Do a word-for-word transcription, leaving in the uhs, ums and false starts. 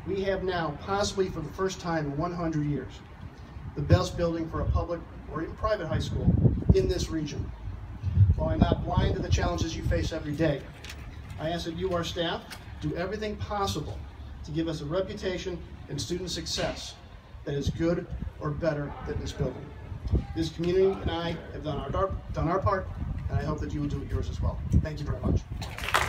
we have now, possibly for the first time in one hundred years, the best building for a public or even private high school in this region. While I'm not blind to the challenges you face every day, I ask that you, our staff, do everything possible to give us a reputation and student success that is good or better than this building. This community and I have done our, done our part, and I hope that you will do yours as well. Thank you very much.